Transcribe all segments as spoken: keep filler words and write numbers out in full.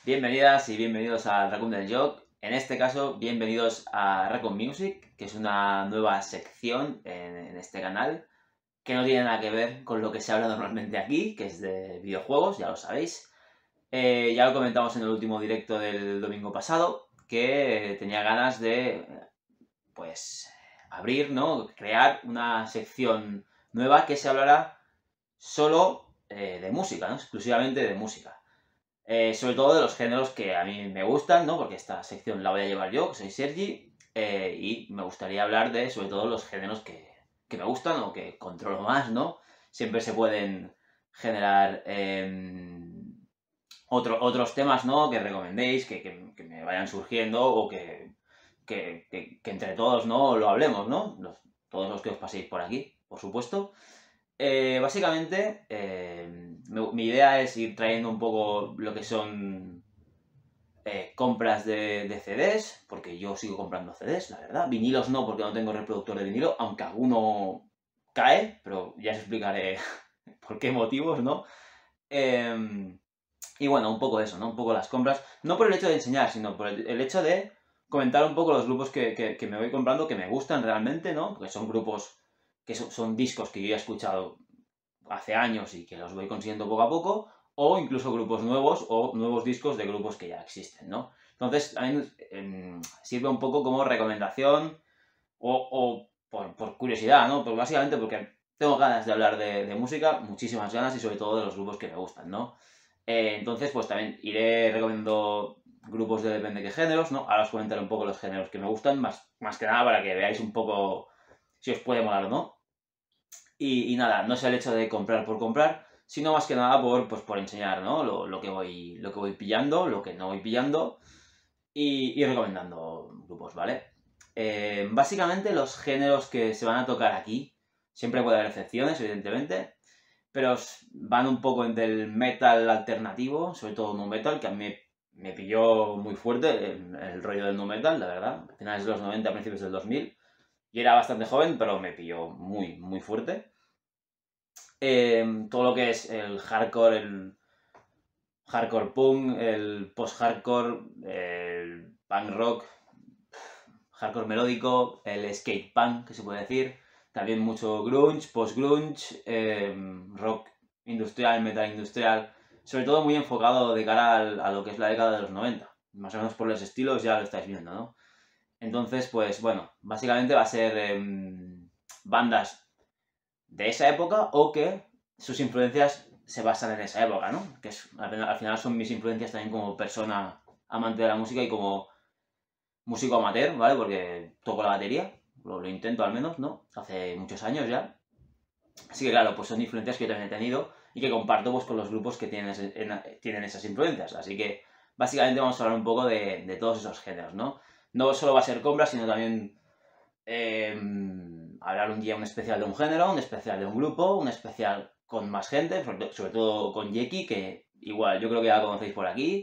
Bienvenidas y bienvenidos al Raccoon del Jog. En este caso, bienvenidos a Raccoon Music, que es una nueva sección en, en este canal que no tiene nada que ver con lo que se habla normalmente aquí, que es de videojuegos, ya lo sabéis. Eh, ya lo comentamos en el último directo del domingo pasado, que tenía ganas de, pues, abrir, ¿no? Crear una sección nueva que se hablará solo eh, de música, ¿no? Exclusivamente de música. Eh, sobre todo de los géneros que a mí me gustan, ¿no? Porque esta sección la voy a llevar yo, que soy Sergi, eh, y me gustaría hablar de, sobre todo, los géneros que, que me gustan o que controlo más, ¿no? Siempre se pueden generar eh, otro, otros temas, ¿no? Que recomendéis, que, que, que me vayan surgiendo o que, que, que, que entre todos, ¿no? Lo hablemos, ¿no? Los, todos los que os paséis por aquí, por supuesto. Eh, básicamente, eh, mi, mi idea es ir trayendo un poco lo que son eh, compras de, de C Ds, porque yo sigo comprando C Ds, la verdad. Vinilos no, porque no tengo reproductor de vinilo, aunque alguno cae, pero ya os explicaré por qué motivos, ¿no? Eh, y bueno, un poco eso, ¿no? Un poco las compras, no por el hecho de enseñar, sino por el, el hecho de comentar un poco los grupos que, que, que me voy comprando, que me gustan realmente, ¿no? Porque son grupos que son, son discos que yo ya he escuchado hace años y que los voy consiguiendo poco a poco, o incluso grupos nuevos o nuevos discos de grupos que ya existen, ¿no? Entonces, también eh, sirve un poco como recomendación o, o por, por, curiosidad, ¿no? Pues básicamente porque tengo ganas de hablar de, de música, muchísimas ganas, y sobre todo de los grupos que me gustan, ¿no? Eh, entonces, pues también iré recomendando grupos de depende de qué géneros, ¿no? Ahora os comentaré un poco los géneros que me gustan, más, más que nada para que veáis un poco si os puede molar o no. Y, y nada, no es el hecho de comprar por comprar, sino más que nada por, pues, por enseñar, ¿no? Lo, lo, que voy, lo que voy pillando, lo que no voy pillando y, y recomendando grupos, ¿vale? Eh, básicamente los géneros que se van a tocar aquí, siempre puede haber excepciones, evidentemente, pero van un poco entre el metal alternativo, sobre todo nu metal, que a mí me, me pilló muy fuerte el, el rollo del nu metal, la verdad, a finales de los noventa, a principios del dos mil. Yo era bastante joven, pero me pilló muy, muy fuerte. Eh, todo lo que es el hardcore, el hardcore punk, el post-hardcore, el punk rock, hardcore melódico, el skate punk, que se puede decir. También mucho grunge, post-grunge, eh, rock industrial, metal industrial. Sobre todo muy enfocado de cara al, a lo que es la década de los noventa. Más o menos por los estilos ya lo estáis viendo, ¿no? Entonces, pues bueno, básicamente va a ser eh, bandas de esa época o que sus influencias se basan en esa época, ¿no? Que es, al final son mis influencias también como persona amante de la música y como músico amateur, ¿vale? Porque toco la batería, lo, lo intento al menos, ¿no? Hace muchos años ya. Así que claro, pues son influencias que yo también he tenido y que comparto pues con los grupos que tienen, ese, en, tienen esas influencias. Así que básicamente vamos a hablar un poco de, de todos esos géneros, ¿no? No solo va a ser compras, sino también eh, hablar un día un especial de un género, un especial de un grupo, un especial con más gente, sobre, sobre todo con Yeki, que igual yo creo que ya la conocéis por aquí,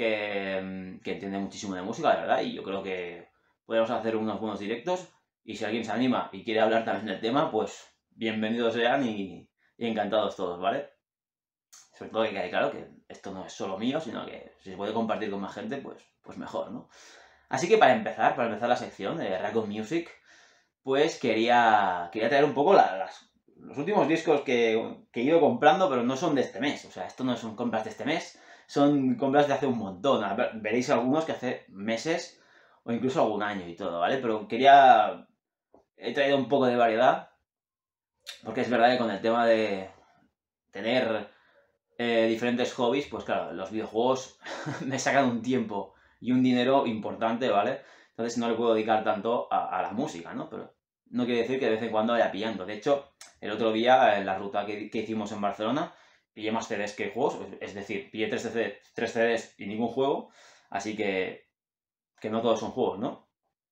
que, que entiende muchísimo de música, de verdad, y yo creo que podemos hacer unos buenos directos, y si alguien se anima y quiere hablar también del tema, pues bienvenidos sean y, y encantados todos, ¿vale? Sobre todo que quede claro que esto no es solo mío, sino que si se puede compartir con más gente, pues, pues mejor, ¿no? Así que para empezar, para empezar la sección de Raccoon Music, pues quería, quería traer un poco la, las, los últimos discos que, que he ido comprando, pero no son de este mes. O sea, esto no son compras de este mes, son compras de hace un montón. A ver, veréis algunos que hace meses o incluso algún año y todo, ¿vale? Pero quería... He traído un poco de variedad, porque es verdad que con el tema de tener eh, diferentes hobbies, pues claro, los videojuegos me sacan un tiempo y un dinero importante, ¿vale? Entonces no le puedo dedicar tanto a, a la música, ¿no? Pero no quiere decir que de vez en cuando vaya pillando. De hecho, el otro día, en la ruta que, que hicimos en Barcelona, pillé más C Ds que juegos. Es decir, pillé tres C Ds y ningún juego. Así que, que no todos son juegos, ¿no?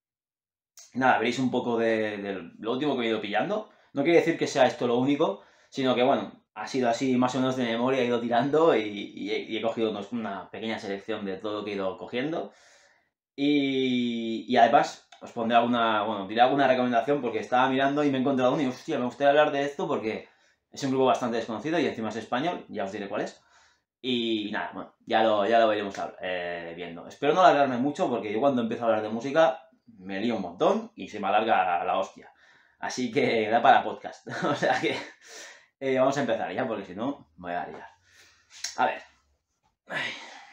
Nada, veréis un poco de, de lo último que he ido pillando. No quiere decir que sea esto lo único, sino que, bueno, ha sido así más o menos de memoria, he ido tirando y, y, he, y he cogido unos, una pequeña selección de todo lo que he ido cogiendo. Y, y además os pondré alguna, bueno, diré alguna recomendación porque estaba mirando y me he encontrado uno y hostia, me gustaría hablar de esto porque es un grupo bastante desconocido y encima es español, ya os diré cuál es. Y nada, bueno, ya lo, ya lo iremos eh, viendo. Espero no alargarme mucho porque yo cuando empiezo a hablar de música me lío un montón y se me alarga la hostia. Así que da para podcast. O sea que eh, vamos a empezar ya porque si no me voy a liar. A ver. Ay.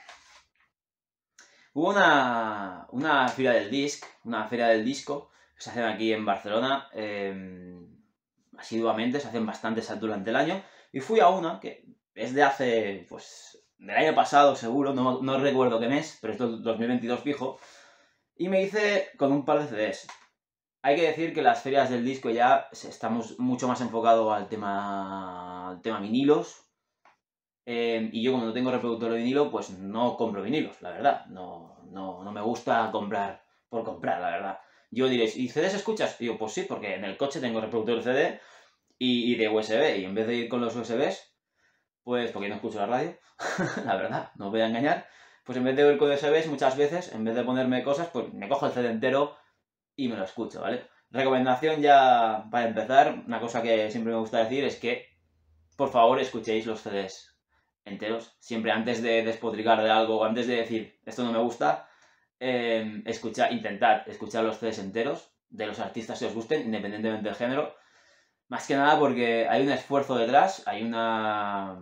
Hubo una, una feria del disc, una feria del disco que se hacen aquí en Barcelona eh, asiduamente, se hacen bastantes durante el año. Y fui a una que es de hace, pues, del año pasado seguro, no, no recuerdo qué mes, pero es dos mil veintidós fijo. Y me hice con un par de C Ds. Hay que decir que las ferias del disco ya estamos mucho más enfocados al tema, al tema vinilos. Eh, y yo como no tengo reproductor de vinilo, pues no compro vinilos, la verdad. No, no, no me gusta comprar por comprar, la verdad. Yo diréis, ¿y C Ds escuchas? Y yo, pues sí, porque en el coche tengo reproductor de C D y, y de U S B. Y en vez de ir con los U S Bs, pues porque no escucho la radio, la verdad, no os voy a engañar, pues en vez de ir con U S Bs muchas veces, en vez de ponerme cosas, pues me cojo el C D entero y me lo escucho, ¿vale? Recomendación ya para empezar, una cosa que siempre me gusta decir es que, por favor, escuchéis los C Ds enteros, siempre antes de despotricar de algo o antes de decir, esto no me gusta, eh, escucha, intentad escuchar los C Ds enteros de los artistas que os gusten, independientemente del género. Más que nada porque hay un esfuerzo detrás, hay una...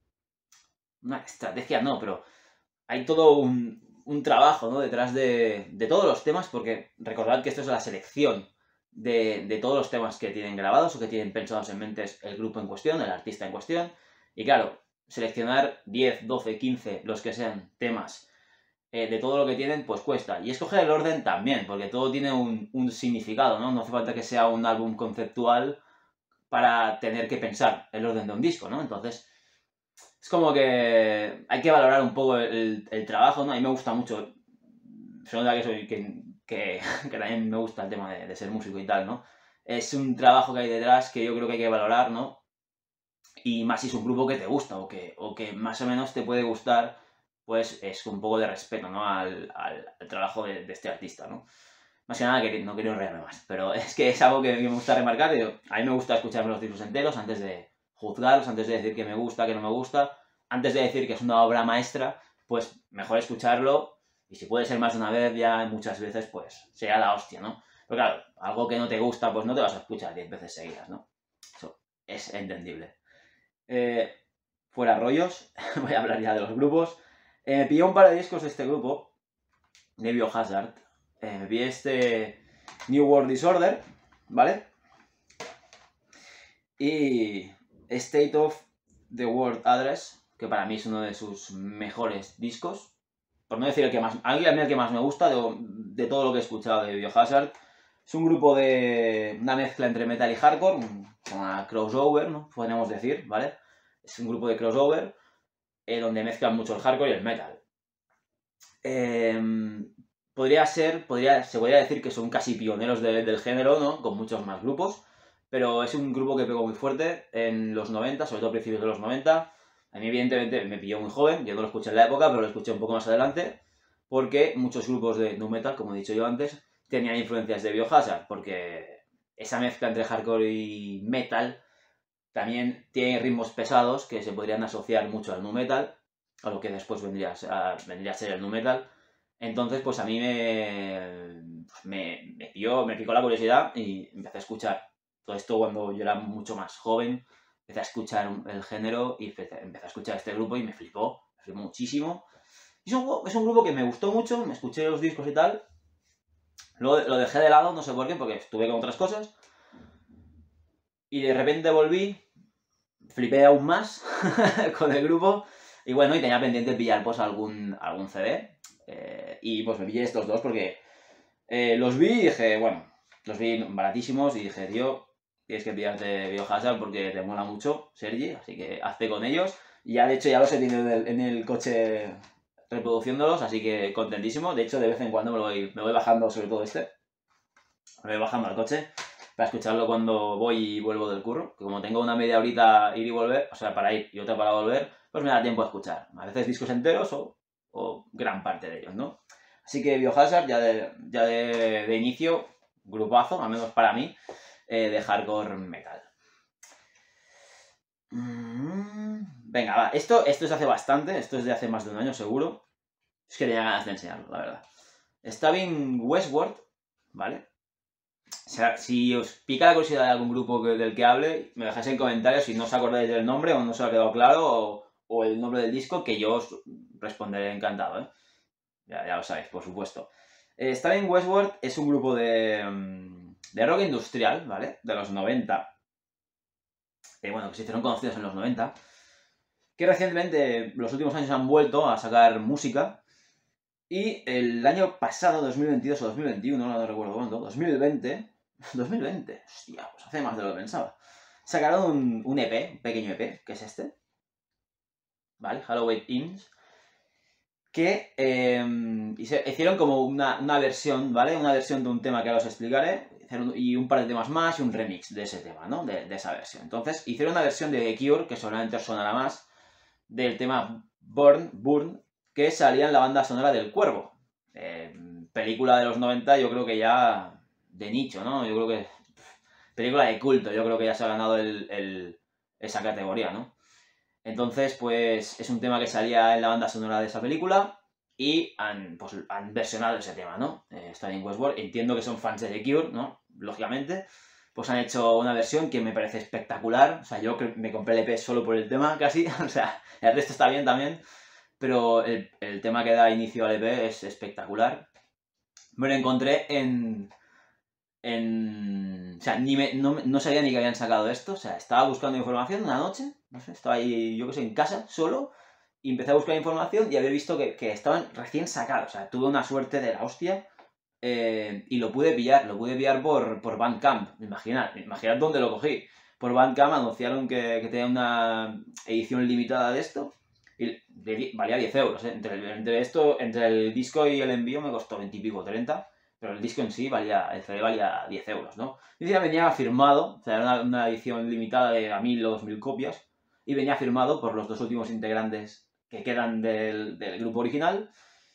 Una estrategia, no, pero hay todo un, un trabajo, ¿no? Detrás de, de todos los temas, porque recordad que esto es la selección de, de todos los temas que tienen grabados o que tienen pensados en mente el grupo en cuestión, el artista en cuestión. Y claro, seleccionar diez, doce, quince, los que sean temas eh, de todo lo que tienen, pues cuesta. Y escoger el orden también, porque todo tiene un, un significado, ¿no? No hace falta que sea un álbum conceptual para tener que pensar el orden de un disco, ¿no? Entonces, es como que hay que valorar un poco el, el trabajo, ¿no? A mí me gusta mucho, se nota que soy, que, que, que también me gusta el tema de, de ser músico y tal, ¿no? Es un trabajo que hay detrás que yo creo que hay que valorar, ¿no? Y más si es un grupo que te gusta o que, o que más o menos te puede gustar, pues es un poco de respeto, ¿no? Al, al, al trabajo de, de este artista, ¿no? Más que nada, que no quiero enrollarme más, pero es que es algo que, que me gusta remarcar. Yo, a mí me gusta escucharme los discos enteros antes de juzgarlos, antes de decir que me gusta, que no me gusta, antes de decir que es una obra maestra, pues mejor escucharlo, y si puede ser más de una vez, ya muchas veces, pues sea la hostia, ¿no? Pero claro, algo que no te gusta, pues no te vas a escuchar diez veces seguidas, ¿no? Eso es entendible. Eh, fuera rollos, voy a hablar ya de los grupos. Eh, me pillé un par de discos de este grupo, de Biohazard. Eh, me pillé este New World Disorder, ¿vale? Y State of the World Address, que para mí es uno de sus mejores discos. Por no decir el que más, a mí el que más me gusta de, de todo lo que he escuchado de Biohazard. Es un grupo de una mezcla entre metal y hardcore, una crossover, ¿no? Podríamos decir, ¿vale? Es un grupo de crossover eh, donde mezclan mucho el hardcore y el metal. Eh, podría ser, podría, se podría decir que son casi pioneros de, del género, ¿no? Con muchos más grupos. Pero es un grupo que pegó muy fuerte en los noventa, sobre todo a principios de los noventa. A mí, evidentemente, me pilló muy joven. Yo no lo escuché en la época, pero lo escuché un poco más adelante. Porque muchos grupos de nu metal, como he dicho yo antes, tenían influencias de Biohazard. Porque esa mezcla entre hardcore y metal también tiene ritmos pesados que se podrían asociar mucho al nu metal, a lo que después vendría a, vendría a ser el nu metal. Entonces, pues a mí me, pues me, me, pilló, me picó la curiosidad y empecé a escuchar. Todo esto cuando yo era mucho más joven, empecé a escuchar el género y empecé, empecé a escuchar este grupo y me flipó, me flipó muchísimo. Y es, un, es un grupo que me gustó mucho, me escuché los discos y tal. Luego lo dejé de lado, no sé por qué, porque estuve con otras cosas. Y de repente volví, flipé aún más con el grupo. Y bueno, y tenía pendiente pillar pues algún, algún C D. Eh, y pues me pillé estos dos porque eh, los vi y dije, bueno, los vi baratísimos y dije, tío, tienes que pillarte Biohazard porque te mola mucho, Sergi, así que hazte con ellos. Y ya de hecho ya los he tenido en el, en el coche reproduciéndolos, así que contentísimo. De hecho, de vez en cuando me, lo voy, me voy bajando, sobre todo este, me voy bajando al coche para escucharlo cuando voy y vuelvo del curro, que como tengo una media horita ir y volver, o sea, para ir y otra para volver, pues me da tiempo a escuchar. A veces discos enteros o, o gran parte de ellos, ¿no? Así que Biohazard, ya de, ya de, de inicio, grupazo, al menos para mí, eh, de hardcore metal. Venga, va. Esto, esto es de hace bastante, esto es de hace más de un año seguro. Es que tenía ganas de enseñarlo, la verdad. Stabbing Westward, ¿vale? Si os pica la curiosidad de algún grupo que, del que hable, me dejáis en comentarios si no os acordáis del nombre o no os ha quedado claro o, o el nombre del disco, que yo os responderé encantado, ¿eh? Ya, ya lo sabéis, por supuesto. Eh, Stabbing Westward es un grupo de, de rock industrial, ¿vale? De los noventa. Eh, bueno, que se hicieron conocidos en los noventa. Que recientemente, los últimos años, han vuelto a sacar música. Y el año pasado, dos mil veintidós o dos mil veintiuno, no recuerdo cuándo, dos mil veinte, dos mil veinte, hostia, pues hace más de lo que pensaba, sacaron un, un E P, un pequeño E P, que es este, ¿vale? Halloween Inns, que eh, hicieron como una, una versión, ¿vale? Una versión de un tema que ahora os explicaré, y un par de temas más y un remix de ese tema, ¿no? De, de esa versión. Entonces, hicieron una versión de The Cure, que solamente os sonará más, del tema Burn, Burn, que salía en la banda sonora del Cuervo. Eh, película de los noventa, yo creo que ya de nicho, ¿no? Yo creo que... Película de culto, yo creo que ya se ha ganado el, el, esa categoría, ¿no? Entonces, pues, es un tema que salía en la banda sonora de esa película y han, pues, han versionado ese tema, ¿no? Eh, Stabbing Westward. Entiendo que son fans de The Cure, ¿no? Lógicamente. Pues han hecho una versión que me parece espectacular. O sea, yo me compré el E P solo por el tema, casi. O sea, el resto está bien también. Pero el, el tema que da inicio al E P es espectacular. Me lo encontré en... en o sea, ni me, no, no sabía ni que habían sacado esto. O sea, estaba buscando información una noche. No sé, estaba ahí, yo qué sé, en casa, solo. Y empecé a buscar información y había visto que, que estaban recién sacados. O sea, tuve una suerte de la hostia. Eh, y lo pude pillar, lo pude pillar por, por Bandcamp. Imaginad, imaginad dónde lo cogí. Por Bandcamp anunciaron que, que tenía una edición limitada de esto. Y valía diez euros, ¿eh? Entre, entre esto, entre el disco y el envío me costó veinte y pico, treinta. Pero el disco en sí valía, el C D valía diez euros, ¿no? Y encima venía firmado, o sea, era una, una edición limitada de a mil o dos mil copias. Y venía firmado por los dos últimos integrantes que quedan del, del grupo original.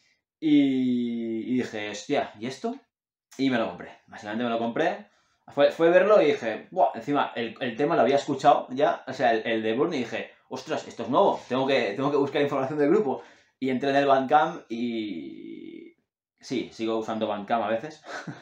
Y, y dije, hostia, ¿y esto? Y me lo compré. Básicamente me lo compré. Fue, fue verlo y dije, ¡buah! Encima, el, el tema lo había escuchado ya, o sea, el, el de Burn, y dije, ostras, esto es nuevo, tengo que, tengo que buscar información del grupo. Y entré en el Bandcamp y... Sí, sigo usando Bandcamp a veces.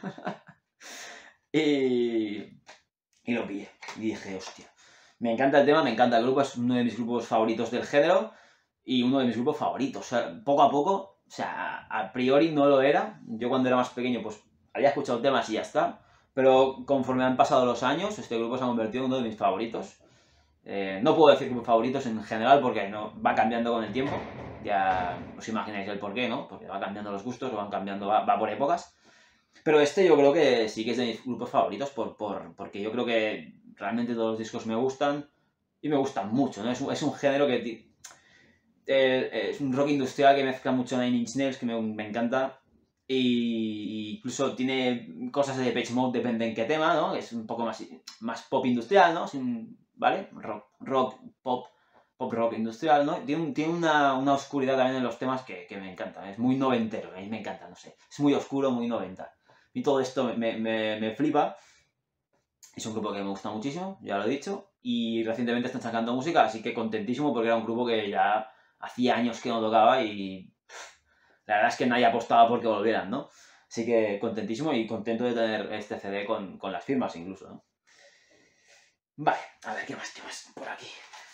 y... y lo pillé. Y dije, hostia, me encanta el tema, me encanta el grupo, es uno de mis grupos favoritos del género y uno de mis grupos favoritos. O sea, poco a poco, o sea, a priori no lo era. Yo cuando era más pequeño, pues había escuchado temas y ya está. Pero conforme han pasado los años, este grupo se ha convertido en uno de mis favoritos. Eh, no puedo decir grupos favoritos en general porque no, va cambiando con el tiempo. Ya os imagináis el porqué, ¿no? Porque va cambiando los gustos, van cambiando, va, va por épocas. Pero este yo creo que sí que es de mis grupos favoritos por, por, porque yo creo que realmente todos los discos me gustan y me gustan mucho, ¿no? Es un, es un género que... Eh, es un rock industrial que mezcla mucho Nine Inch Nails, que me, me encanta. Y incluso tiene cosas de Depeche Mode, depende en qué tema, ¿no? Es un poco más, más pop industrial, ¿no? ¿Vale? Rock, rock, pop, pop rock industrial, ¿no? Tiene, tiene una, una oscuridad también en los temas que, que me encanta. Es muy noventero, a mí me encanta, no sé. Es muy oscuro, muy noventa. Y todo esto me, me, me flipa. Es un grupo que me gusta muchísimo, ya lo he dicho. Y recientemente están sacando música, así que contentísimo porque era un grupo que ya hacía años que no tocaba y... La verdad es que nadie apostaba por que volvieran, ¿no? Así que contentísimo y contento de tener este C D con, con las firmas incluso, ¿no? Vale, a ver, ¿qué más? ¿Qué más por aquí?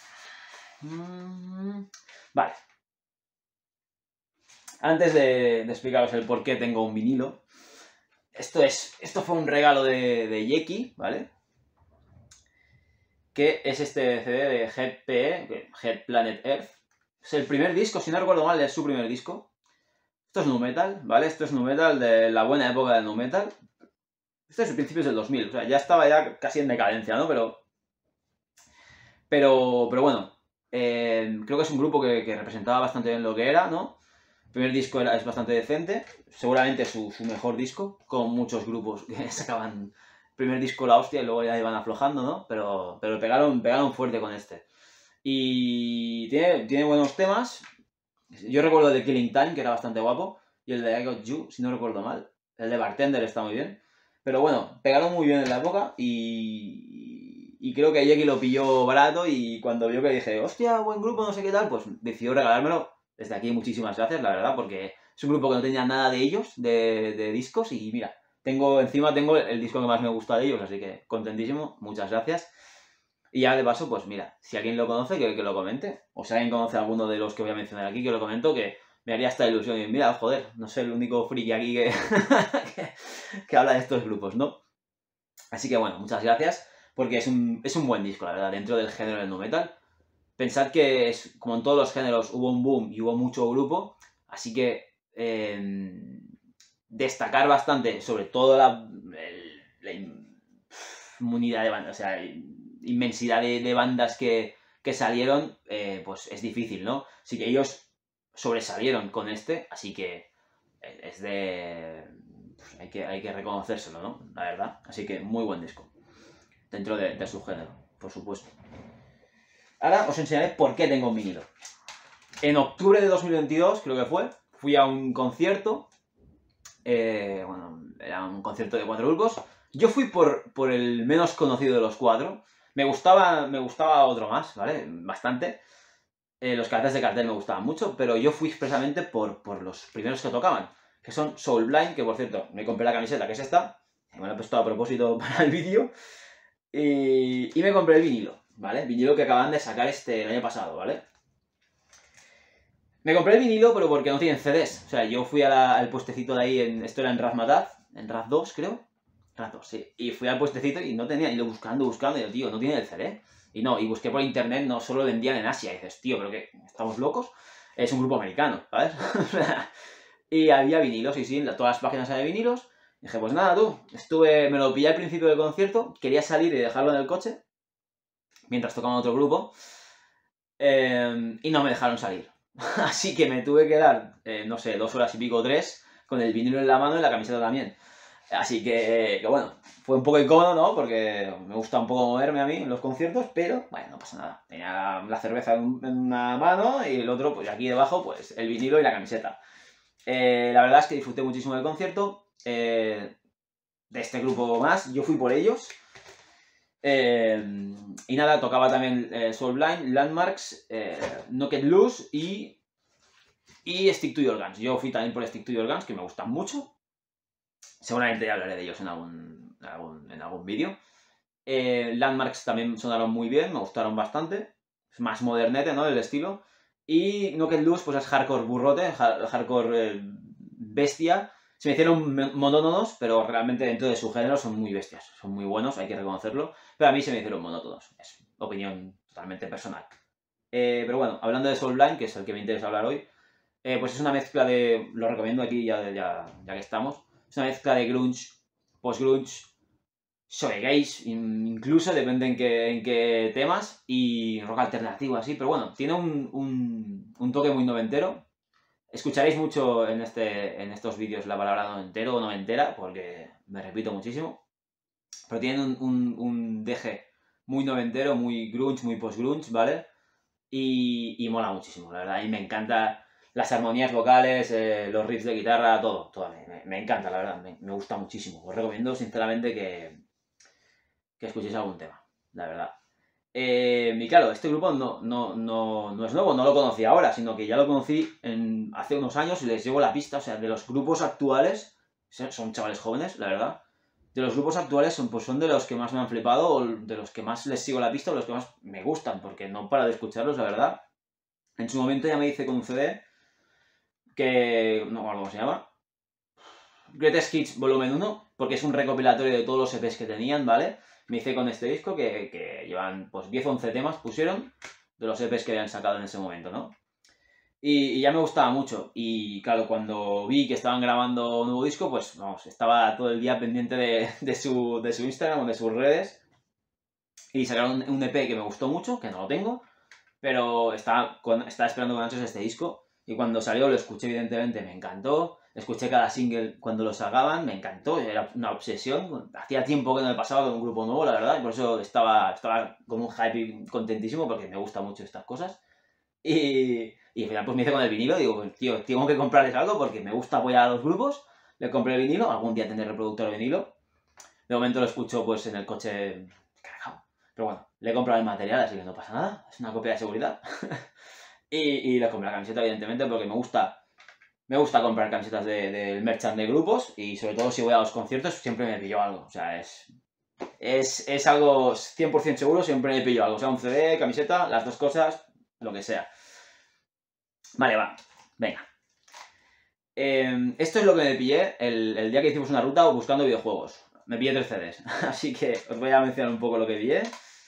Mm, vale. Antes de, de explicaros el por qué tengo un vinilo, esto es, esto fue un regalo de, de Yeki, ¿vale? Que es este C D de Head P E, Head Planet Earth. Es el primer disco, si no recuerdo mal, es su primer disco. Esto es nu metal, ¿vale? Esto es nu metal de la buena época del nu metal. Esto es principios del dos mil, o sea, ya estaba ya casi en decadencia, ¿no? Pero... Pero, pero bueno, eh, creo que es un grupo que, que representaba bastante bien lo que era, ¿no? El primer disco era, es bastante decente, seguramente su, su mejor disco, con muchos grupos que sacaban primer disco la hostia y luego ya iban aflojando, ¿no? Pero, pero pegaron, pegaron fuerte con este. Y tiene, tiene buenos temas. Yo recuerdo el de Killing Time, que era bastante guapo, y el de I Got You, si no recuerdo mal. El de Bartender está muy bien. Pero bueno, pegaron muy bien en la época y, y creo que Yeki lo pilló barato y cuando vio que dije, hostia, buen grupo, no sé qué tal, pues decidió regalármelo. Desde aquí muchísimas gracias, la verdad, porque es un grupo que no tenía nada de ellos, de, de discos, y mira, tengo encima tengo el disco que más me gusta de ellos, así que contentísimo, muchas gracias. Y ya de paso, pues mira, si alguien lo conoce, que, que lo comente, o si alguien conoce a alguno de los que voy a mencionar aquí, que lo comento, que me haría esta ilusión. Y mira, joder, no soy el único friki aquí que, que, que habla de estos grupos, ¿no? Así que bueno, muchas gracias, porque es un, es un buen disco, la verdad, dentro del género del nu metal. Pensad que, es, como en todos los géneros, hubo un boom y hubo mucho grupo, así que eh, destacar bastante sobre todo la, el, la inmunidad de bandas, o sea, inmensidad de, de bandas que, que salieron, eh, pues es difícil, ¿no? Así que ellos sobresalieron con este, así que es de... Pues hay, que, hay que reconocérselo, ¿no? La verdad. Así que muy buen disco. Dentro de, de su género, por supuesto. Ahora os enseñaré por qué tengo un vinilo. En octubre de dos mil veintidós, creo que fue, fui a un concierto. Eh, bueno, era un concierto de cuatro grupos. Yo fui por, por el menos conocido de los cuatro. Me gustaba, me gustaba otro más, ¿vale? Bastante. Eh, los cabezas de cartel me gustaban mucho, pero yo fui expresamente por, por los primeros que tocaban, que son Soul Blind, que por cierto, me compré la camiseta, que es esta, me la he puesto a propósito para el vídeo, y, y me compré el vinilo, ¿vale? Vinilo que acaban de sacar este el año pasado, ¿vale? Me compré el vinilo, pero porque no tienen C Ds. O sea, yo fui a la, al puestecito de ahí, en, esto era en Razmataz, en Raz dos, creo. Raz dos, sí. Y fui al puestecito y no tenía, y lo buscando, buscando, y yo, tío, no tiene el C D. Y no, y busqué por internet, no solo lo vendían en Asia. Y dices, tío, pero que estamos locos. Es un grupo americano, ¿sabes? Y había vinilos, y sí, en todas las páginas había vinilos. Y dije, pues nada, tú. Estuve, me lo pillé al principio del concierto, quería salir y dejarlo en el coche, mientras tocaban otro grupo. Eh, y no me dejaron salir. Así que me tuve que dar, eh, no sé, dos horas y pico, tres, con el vinilo en la mano y la camiseta también. Así que, que bueno, fue un poco incómodo, ¿no? Porque me gusta un poco moverme a mí en los conciertos, pero bueno, no pasa nada. Tenía la cerveza en una mano y el otro, pues aquí debajo, pues el vinilo y la camiseta. Eh, la verdad es que disfruté muchísimo del concierto, eh, de este grupo más, yo fui por ellos. Eh, y nada, tocaba también eh, Soul Blind, Landmarks, eh, Knocked Loose y, y Stick to Your Guns. Yo fui también por Stick to Your Guns, que me gustan mucho. Seguramente ya hablaré de ellos en algún, en algún, en algún vídeo. Eh, Landmarks también sonaron muy bien, me gustaron bastante. Es más modernete, ¿no? El estilo. Y Knocked Loose, pues es hardcore burrote, hardcore eh, bestia. Se me hicieron monótonos, pero realmente dentro de su género son muy bestias. Son muy buenos, hay que reconocerlo. Pero a mí se me hicieron monótonos. Es opinión totalmente personal. Eh, pero bueno, hablando de Soul Blind, que es el que me interesa hablar hoy, eh, pues es una mezcla de... Lo recomiendo aquí ya, ya, ya que estamos. Es una mezcla de grunge, post-grunge, shoegaze, incluso, depende en qué, en qué temas, y rock alternativo así. Pero bueno, tiene un, un, un toque muy noventero. Escucharéis mucho en, este, en estos vídeos la palabra noventero o noventera, porque me repito muchísimo. Pero tienen un, un, un deje muy noventero, muy grunge, muy post-grunge, ¿vale? Y, y mola muchísimo, la verdad. Y me encanta las armonías vocales, eh, los riffs de guitarra, todo. todo me, me encanta, la verdad. Me, me gusta muchísimo. Os recomiendo, sinceramente, que, que escuchéis algún tema, la verdad. Eh, y claro, este grupo no, no, no, no es nuevo, no lo conocí ahora, sino que ya lo conocí en, hace unos años y les llevo la pista. O sea, de los grupos actuales, son chavales jóvenes, la verdad. De los grupos actuales son, pues son de los que más me han flipado, o de los que más les sigo la pista, o los que más me gustan, porque no paro de escucharlos, la verdad. En su momento ya me hice con un C D, que no me acuerdo cómo se llama, Greatest Hits Volumen uno, porque es un recopilatorio de todos los E Pes que tenían, ¿vale? Me hice con este disco que, que llevan pues diez o once temas, pusieron, de los E Pes que habían sacado en ese momento, ¿no? Y, y ya me gustaba mucho. Y claro, cuando vi que estaban grabando un nuevo disco, pues vamos, estaba todo el día pendiente de, de, su, de su Instagram o de sus redes. Y sacaron un E Pe que me gustó mucho, que no lo tengo, pero estaba, con, estaba esperando con ansias este disco. Y cuando salió lo escuché, evidentemente, me encantó. Escuché cada single cuando lo sacaban, me encantó, era una obsesión. Hacía tiempo que no me pasaba con un grupo nuevo, la verdad, y por eso estaba, estaba con un hype y contentísimo, porque me gustan mucho estas cosas. Y, y al final pues me hice con el vinilo, digo, pues, tío, tengo que comprarles algo porque me gusta apoyar a los grupos. Le compré el vinilo, algún día tendré reproductor de vinilo. De momento lo escucho pues en el coche cargado. Pero bueno, le he comprado el material, así que no pasa nada. Es una copia de seguridad. y, y le compré la camiseta, evidentemente, porque me gusta... Me gusta comprar camisetas del de merchant de grupos y sobre todo si voy a los conciertos siempre me pillo algo. O sea, es, es, es algo cien por ciento seguro, siempre me pillo algo. O sea, un C D, camiseta, las dos cosas, lo que sea. Vale, va. Venga. Eh, esto es lo que me pillé el, el día que hicimos una ruta buscando videojuegos. Me pillé tres C Ds. Así que os voy a mencionar un poco lo que pillé.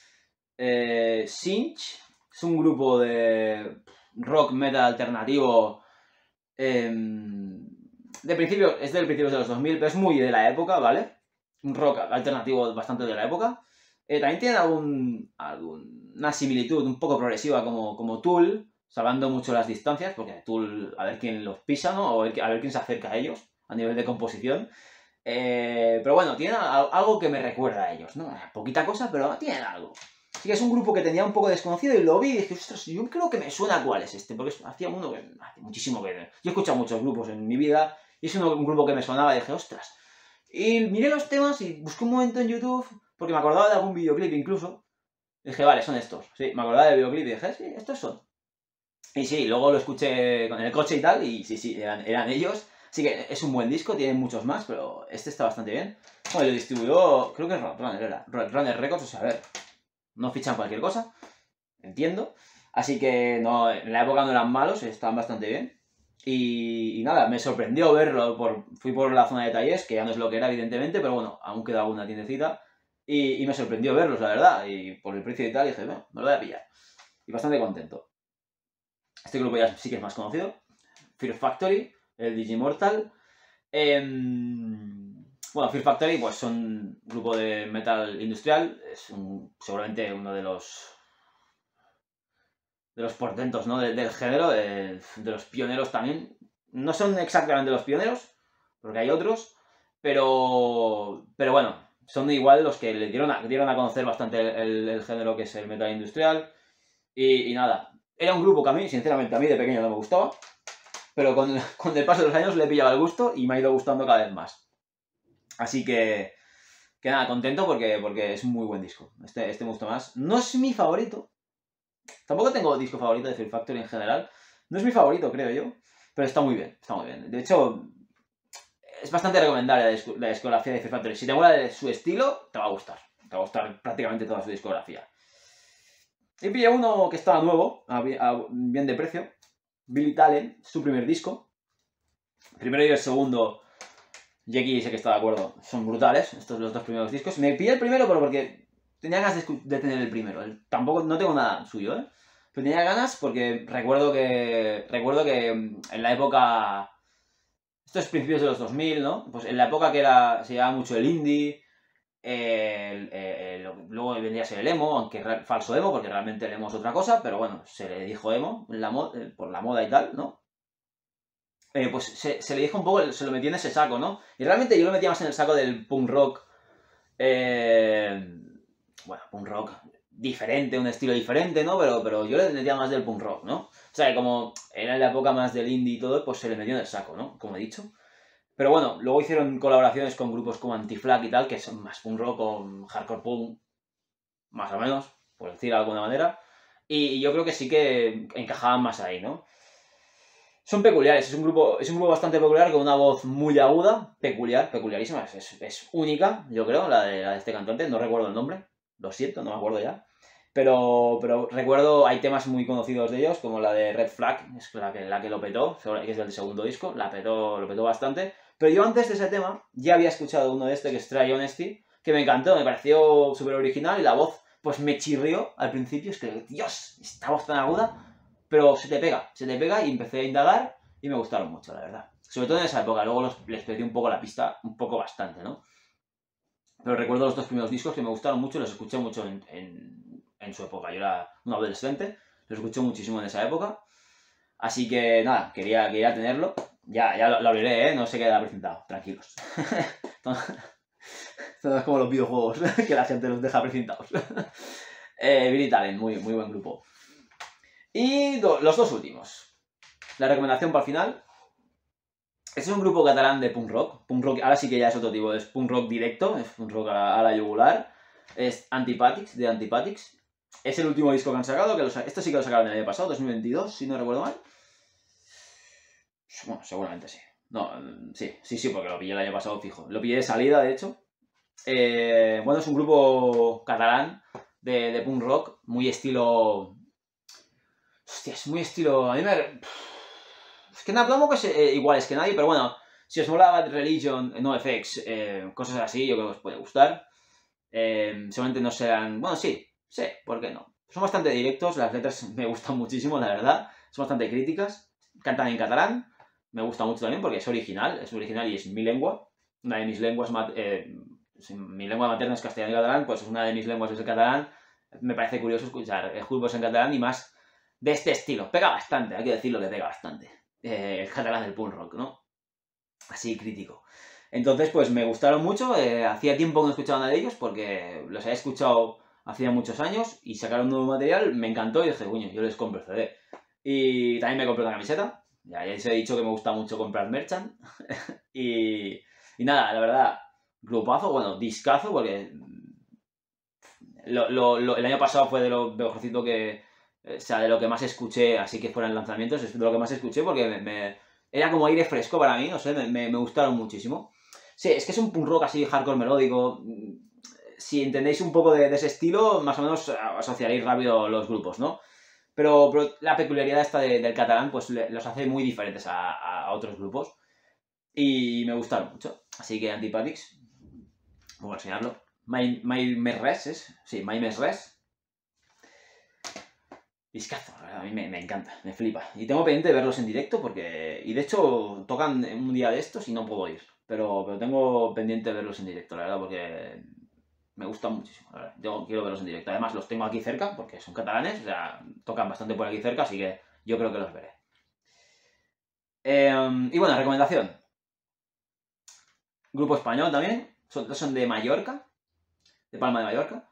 Eh, Sinch es un grupo de rock metal alternativo... Eh, de principio, es del principio de los dos mil, pero es muy de la época, ¿vale? Un rock alternativo bastante de la época. Eh, también tiene algún, alguna similitud un poco progresiva como, como Tool, salvando mucho las distancias, porque Tool, a ver quién los pisa, ¿no? O a ver, a ver quién se acerca a ellos a nivel de composición. Eh, pero bueno, tiene algo que me recuerda a ellos, ¿no? Poquita cosa, pero tienen algo. Así que es un grupo que tenía un poco desconocido y lo vi y dije, ostras, yo creo que me suena cuál es este, porque hacía uno que hace muchísimo que... Yo he escuchado muchos grupos en mi vida y es uno, un grupo que me sonaba y dije, ostras. Y miré los temas y busqué un momento en YouTube, porque me acordaba de algún videoclip incluso. Y dije, vale, son estos. Sí, me acordaba del videoclip y dije, sí, estos son. Y sí, luego lo escuché en el coche y tal, y sí, sí, eran, eran ellos. Así que es un buen disco, tienen muchos más, pero este está bastante bien. Bueno, lo distribuyó, creo que es Roadrunner, era. Roadrunner Records, o sea, a ver... No fichan cualquier cosa, entiendo. Así que no, en la época no eran malos, estaban bastante bien. Y, y nada, me sorprendió verlo. Por, fui por la zona de talleres, que ya no es lo que era, evidentemente, pero bueno, aún queda alguna tiendecita. Y, y me sorprendió verlos, la verdad. Y por el precio y tal, dije, bueno, me lo voy a pillar. Y bastante contento. Este grupo ya sí que es más conocido. Fear Factory, el Digimortal. Eh, Bueno, Fear Factory pues son un grupo de metal industrial, es un, seguramente uno de los de los portentos, ¿no? de, del género, de, de los pioneros también. No son exactamente los pioneros, porque hay otros, pero pero bueno, son igual los que le dieron a, dieron a conocer bastante el, el género que es el metal industrial. Y, y nada, era un grupo que a mí, sinceramente, a mí de pequeño no me gustaba, pero con, con el paso de los años le he pillado el gusto y me ha ido gustando cada vez más. Así que, que nada, contento porque, porque es un muy buen disco. Este, este me gusta más. No es mi favorito. Tampoco tengo disco favorito de Fear Factory en general. No es mi favorito, creo yo. Pero está muy bien, está muy bien. De hecho, es bastante recomendable la, disco, la discografía de Fear Factory. Si te mola su estilo, te va a gustar. Te va a gustar prácticamente toda su discografía. Y pillé uno que estaba nuevo, a bien, a bien de precio. Billy Talent, su primer disco. El primero y el segundo... Jackie sé que está de acuerdo, son brutales estos los dos primeros discos. Me pillé el primero pero porque tenía ganas de, de tener el primero. El, tampoco, no tengo nada suyo, ¿eh? Pero tenía ganas porque recuerdo que recuerdo que en la época... Estos principios de los dos mil, ¿no? Pues en la época que era se llevaba mucho el indie, el, el, el, luego vendría a ser el emo, aunque re, falso emo, porque realmente el emo es otra cosa, pero bueno, se le dijo emo en la por la moda y tal, ¿no? Eh, pues se, se le dijo un poco, se lo metí en ese saco, ¿no? Y realmente yo lo metía más en el saco del punk rock, eh, bueno, punk rock diferente, un estilo diferente, ¿no? Pero, pero yo le metía más del punk rock, ¿no? O sea, que como era en la época más del indie y todo, pues se le metió en el saco, ¿no? Como he dicho. Pero bueno, luego hicieron colaboraciones con grupos como Anti-Flag y tal, que son más punk rock o hardcore punk, más o menos, por decir de alguna manera. Y yo creo que sí que encajaban más ahí, ¿no? Son peculiares, es un grupo es un grupo bastante peculiar, con una voz muy aguda, peculiar, peculiarísima, es, es, es única, yo creo, la de, la de este cantante, no recuerdo el nombre, lo siento, no me acuerdo ya. Pero, pero recuerdo, hay temas muy conocidos de ellos, como la de Red Flag, es la que, la que lo petó, que es del segundo disco, la petó, lo petó bastante. Pero yo antes de ese tema ya había escuchado uno de este, que es Try Honesty, que me encantó, me pareció súper original y la voz pues me chirrió al principio, es que, Dios, esta voz tan aguda. Pero se te pega, se te pega y empecé a indagar y me gustaron mucho, la verdad. Sobre todo en esa época, luego los, les perdí un poco la pista, un poco bastante, ¿no? Pero recuerdo los dos primeros discos que me gustaron mucho y los escuché mucho en, en, en su época. Yo era un adolescente, los escuché muchísimo en esa época. Así que nada, quería, quería tenerlo. Ya, ya lo, lo abriré, ¿eh? No se queda presentado, tranquilos. Esto no es como los videojuegos, que la gente los deja presentados. eh, Billy Talent, muy, muy buen grupo. Y do, los dos últimos. La recomendación para el final. Este es un grupo catalán de punk rock. Punk rock, ahora sí que ya es otro tipo, es punk rock directo, es punk rock a la, a la yugular. es Antipathics, de Antipathics. Es el último disco que han sacado, que los, esto sí que lo sacaron el año pasado, dos mil veintidós, si no recuerdo mal. Bueno, seguramente sí. No, sí, sí, sí, porque lo pillé el año pasado fijo. Lo pillé de salida, de hecho. Eh, bueno, es un grupo catalán de, de punk rock, muy estilo... Hostia, es muy estilo... A mí me... Es que tampoco es eh, iguales que nadie, pero bueno, si os mola Bad Religion, NoFX, eh, cosas así, yo creo que os puede gustar. Eh, seguramente no serán... Bueno, sí, sí, ¿por qué no? Son bastante directos, las letras me gustan muchísimo, la verdad. Son bastante críticas. Cantan en catalán. Me gusta mucho también porque es original, es original y es mi lengua. Una de mis lenguas... Eh, mi lengua materna es castellano y catalán, pues una de mis lenguas es el catalán. Me parece curioso escuchar grupos en catalán y más de este estilo. Pega bastante, hay que decirlo que pega bastante. Eh, el catalán del punk rock, ¿no? Así crítico. Entonces, pues me gustaron mucho. Eh, hacía tiempo que no escuchaba nada de ellos porque los había escuchado hacía muchos años y sacaron nuevo material. Me encantó y dije, coño, yo les compro el C D. Y también me compré una camiseta. Ya, ya os he dicho que me gusta mucho comprar merchant. y, y nada, la verdad, grupazo, bueno, discazo, porque lo, lo, lo, el año pasado fue de lo mejorcito que... O sea, de lo que más escuché, así que fueran lanzamientos, es de lo que más escuché porque me, me era como aire fresco para mí, no sé, me, me, me gustaron muchísimo. Sí, es que es un punk rock así, hardcore melódico. Si entendéis un poco de, de ese estilo, más o menos asociaréis rápido los grupos, ¿no? Pero, pero la peculiaridad esta de, del catalán, pues le, los hace muy diferentes a, a otros grupos. Y me gustaron mucho. Así que Antipathics, voy a enseñarlo. My, My Mes Res, ¿es? Sí, My Mes Res. Discazo, a mí me, me encanta, me flipa. Y tengo pendiente de verlos en directo porque... Y de hecho tocan un día de estos y no puedo ir. Pero, pero tengo pendiente de verlos en directo, la verdad, porque me gustan muchísimo, la verdad. Yo quiero verlos en directo. Además los tengo aquí cerca porque son catalanes, o sea, tocan bastante por aquí cerca, así que yo creo que los veré. Eh, y bueno, recomendación. Grupo español también, son, son de Mallorca, de Palma de Mallorca.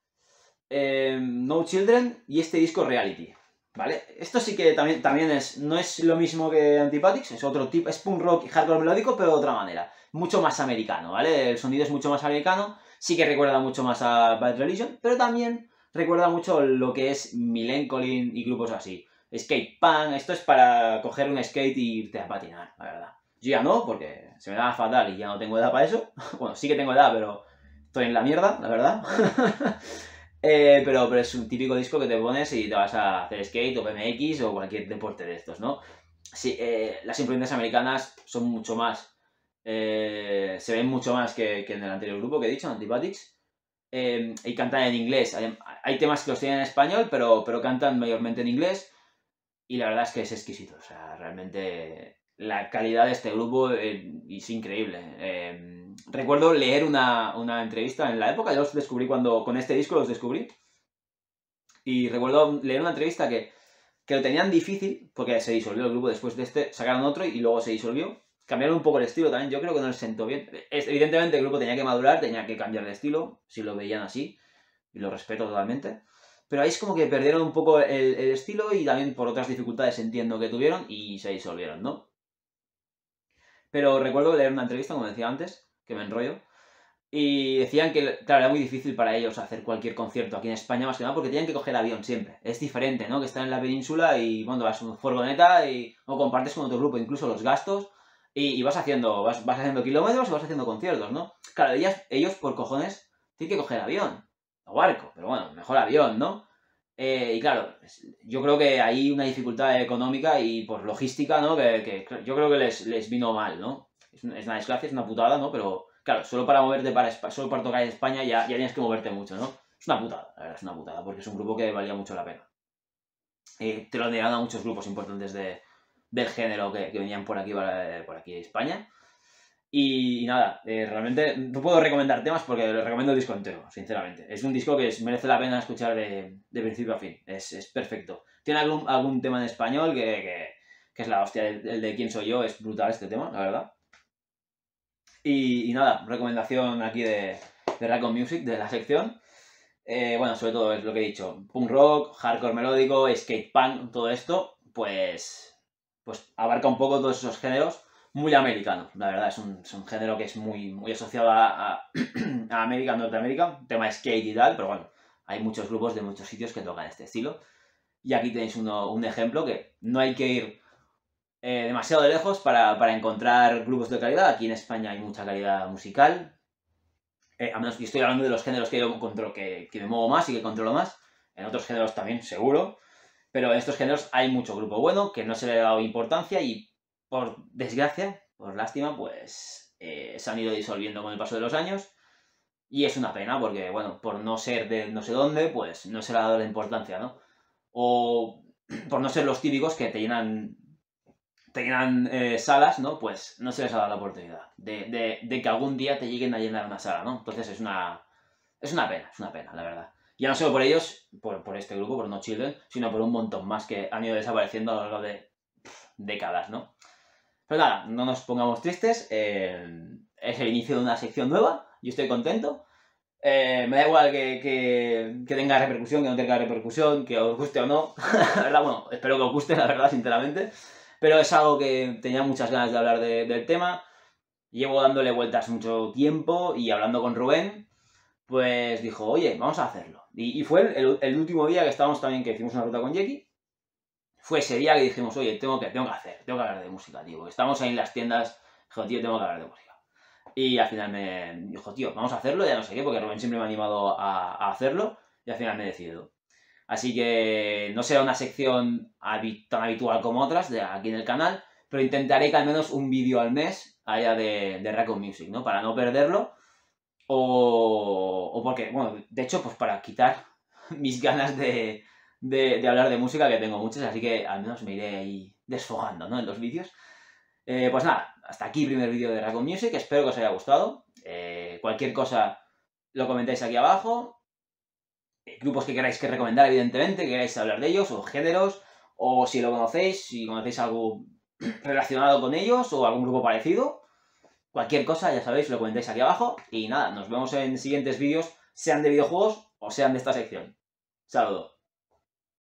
Eh, No Children y este disco Reality, ¿vale? Esto sí que también, también es, no es lo mismo que Antipathics, es otro tipo, es punk rock y hardcore melódico, pero de otra manera, mucho más americano, ¿vale? El sonido es mucho más americano, sí que recuerda mucho más a Bad Religion, pero también recuerda mucho lo que es Millencolin y grupos así. Skate punk, esto es para coger un skate y irte a patinar, la verdad. Yo ya no, porque se me da fatal y ya no tengo edad para eso. Bueno, sí que tengo edad, pero estoy en la mierda, la verdad. Eh, pero, pero es un típico disco que te pones y te vas a hacer skate o B M X o cualquier deporte de estos, ¿no? Sí, eh, las influencias americanas son mucho más... Eh, se ven mucho más que, que en el anterior grupo que he dicho, Antipathics. Eh, y cantan en inglés. Hay, hay temas que los tienen en español, pero, pero cantan mayormente en inglés. Y la verdad es que es exquisito. O sea, realmente la calidad de este grupo eh, es increíble. Eh, recuerdo leer una, una entrevista en la época, yo los descubrí cuando, con este disco los descubrí. Y recuerdo leer una entrevista que, que lo tenían difícil, porque se disolvió el grupo después de este, sacaron otro y luego se disolvió. Cambiaron un poco el estilo también, yo creo que no les sentó bien. Es, evidentemente el grupo tenía que madurar, tenía que cambiar de estilo, si lo veían así, y lo respeto totalmente. Pero ahí es como que perdieron un poco el, el estilo y también por otras dificultades entiendo que tuvieron y se disolvieron, ¿no? Pero recuerdo leer una entrevista, como decía antes, que me enrollo, y decían que, claro, era muy difícil para ellos hacer cualquier concierto aquí en España, más que nada, porque tenían que coger avión siempre. Es diferente, ¿no? Que están en la península y, bueno, vas a una furgoneta y, o compartes con otro grupo, incluso los gastos, y, y vas haciendo vas, vas haciendo kilómetros y vas haciendo conciertos, ¿no? Claro, ellas, ellos, por cojones, tienen que coger avión, o barco, pero bueno, mejor avión, ¿no? Eh, y claro, yo creo que hay una dificultad económica y por logística, ¿no? Que, que yo creo que les, les vino mal, ¿no? Es una, es una desgracia, es una putada, ¿no? Pero claro, solo para moverte para solo para tocar en España ya, ya tienes que moverte mucho, ¿no? Es una putada, la verdad, es una putada, porque es un grupo que valía mucho la pena. Eh, te lo dieron a muchos grupos importantes de, del género que, que venían por aquí, por aquí a España. Y, y nada, eh, realmente no puedo recomendar temas porque les recomiendo el disco entero, sinceramente. Es un disco que es, merece la pena escuchar de, de principio a fin. Es, es perfecto. Tiene algún, algún tema en español que, que, que es la hostia. El, el de Quién soy yo es brutal este tema, la verdad. Y, y nada, recomendación aquí de, de Raccoon Music, de la sección. Eh, bueno, sobre todo es lo que he dicho. Punk rock, hardcore melódico, skate punk, todo esto, pues, pues abarca un poco todos esos géneros. muy americano, la verdad, es un, es un género que es muy, muy asociado a, a, a América, Norteamérica, tema skate y tal, pero bueno, hay muchos grupos de muchos sitios que tocan este estilo. Y aquí tenéis uno, un ejemplo que no hay que ir eh, demasiado de lejos para, para encontrar grupos de calidad. Aquí en España hay mucha calidad musical. Eh, al menos yo estoy hablando de los géneros que yo controlo, que, que me muevo más y que controlo más. En otros géneros también, seguro. Pero en estos géneros hay mucho grupo bueno que no se le ha dado importancia y, por desgracia, por lástima, pues eh, se han ido disolviendo con el paso de los años. Y es una pena porque, bueno, por no ser de no sé dónde, pues no se le ha dado la importancia, ¿no? O por no ser los típicos que te llenan, te llenan eh, salas, ¿no? Pues no se les ha dado la oportunidad de, de, de que algún día te lleguen a llenar una sala, ¿no? Entonces es una, es una pena, es una pena, la verdad. Ya no solo por ellos, por, por este grupo, por No Children, sino por un montón más que han ido desapareciendo a lo largo de pff, décadas, ¿no? Pero nada, no nos pongamos tristes. Eh, es el inicio de una sección nueva. Yo estoy contento. Eh, me da igual que, que, que tenga repercusión, que no tenga repercusión, que os guste o no. La verdad, bueno, espero que os guste, la verdad, sinceramente. Pero es algo que tenía muchas ganas de hablar de, del tema. Llevo dándole vueltas mucho tiempo y hablando con Rubén, pues dijo, oye, vamos a hacerlo. Y, y fue el, el, último día que estábamos también, que hicimos una ruta con Jackie. Fue ese día que dijimos, oye, tengo que, tengo que hacer, tengo que hablar de música, tío. Porque estamos ahí en las tiendas, dijo, tío, tengo que hablar de música. Y al final me dijo, tío, vamos a hacerlo, ya no sé qué, porque Rubén siempre me ha animado a, a hacerlo. Y al final me he decidido. Así que no será una sección habi tan habitual como otras de aquí en el canal, pero intentaré que al menos un vídeo al mes haya de, de Raccoon Music, ¿no? Para no perderlo. O, o porque, bueno, de hecho, pues para quitar mis ganas de, de, de hablar de música, que tengo muchas, así que al menos me iré ahí desfogando, ¿no? En los vídeos. Eh, pues nada, hasta aquí el primer vídeo de Raccoon Music, espero que os haya gustado. Eh, cualquier cosa lo comentáis aquí abajo. Eh, grupos que queráis que recomendar, evidentemente, que queráis hablar de ellos, o géneros, o si lo conocéis, si conocéis algo relacionado con ellos, o algún grupo parecido. Cualquier cosa, ya sabéis, lo comentáis aquí abajo. Y nada, nos vemos en siguientes vídeos, sean de videojuegos o sean de esta sección. Saludos.